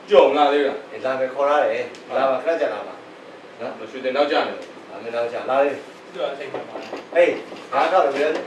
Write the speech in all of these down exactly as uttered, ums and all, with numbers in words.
ကြော်မလားသေးလားလာမယ်ခေါ်ရတယ်လာပါခဏကြာလာပါနော်ရွှေတင်နောက်ကြနေလာမယ်တော့ကြာလာလေသူကအချိန်ပါပါဟေးငါတော့လည်းပြောတယ်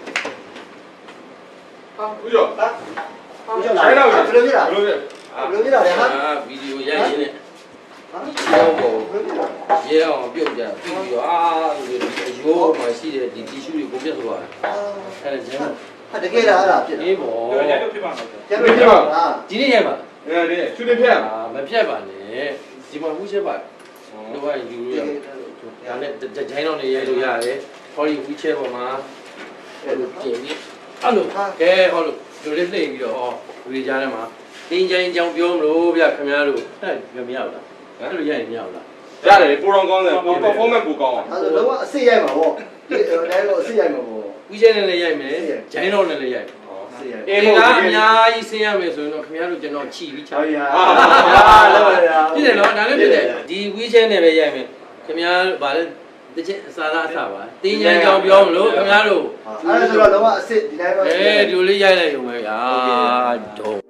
ဟာဦးကျော်ဟာဦးကျော်လာဘယ်လိုဖြစ်တာဘယ်လိုလဲဘယ်လိုဖြစ်တာလဲဟာအာဗီဒီယိုရိုက်ရင်းနဲ့ဟာကျောင်းပေါ်ရဲအောင်ပြုတ်ကြပြီးပြီးတော့အာဒီရိုးမှရှိတဲ့ဒီတီရှူတွေကိုပြတ်သွားတာအဲ့ဒါကျန်ဟာတကယ်လားအဲ့ဒါဖြစ်တာအေးပေါ့ပြောရတော့ဖြစ်ပါမှာကျန်လို့ဖြစ်ပါလားဒီနေ့ရိုက်ပါအဲဒီရွှေတင်ဖြတ်အာမပြတ်ပါနဲ့ဒီမှာဝှချက်ပါတော့ကယူရဒါနဲ့ဂျိုင်းတော့နေရိုက်လို့ရတယ်ဟောဒီဝှချက်ပေါ်မှာအဲ့လိုပြင်ပြီးအဲ့လိုကဲဟောလို့လူလေးလှိမ့်ပြီးတော့ဟောလူတွေကြားထဲမှာတင်းချိုင်းကြောင်ပြောမလို့ဗျခင်ဗျားတို့အဲ့မရဘူးလားအဲ့လိုရိုက်ရင်မရဘူးလားရတယ်ပိုတော်ကောင်းတယ်ပို performance ပိုကောင်းအောင်အဲ့ဒါတော့အစ်စ်ရိုက်မှာပေါ့ဒီလည်းတော့အစ်စ်ရိုက်မှာပေါ့ဝှချက်နဲ့လည်းရိုက်မယ်ဂျိုင်းတော့နဲ့လည်းရိုက်အစ်စ်ရိုက်အေးကအများကြီးဆင်းရမယ်ဆိုရင်တော့ခင်ဗျားတို့ကျွန်တော်ချီပြီးချာဟုတ်ရဟာလောက်ပါလားပြည့်တယ်နော်ဒါလည်းပြည့်တယ်ဒီဝီချဲနဲ့ပဲရိုက်မယ်ခင်ဗျားဗာလဲတစ်ချက်အစားအစာပါတင်းချမ်းကြောင်ပြောမလို့ခင်ဗျားတို့အဲ့ဒါဆိုတော့တော့အစ်စ်ဒီတိုင်းပဲအေးဒီလိုလေးရိုက်လိုက်ရုံပဲဗျာဒုံ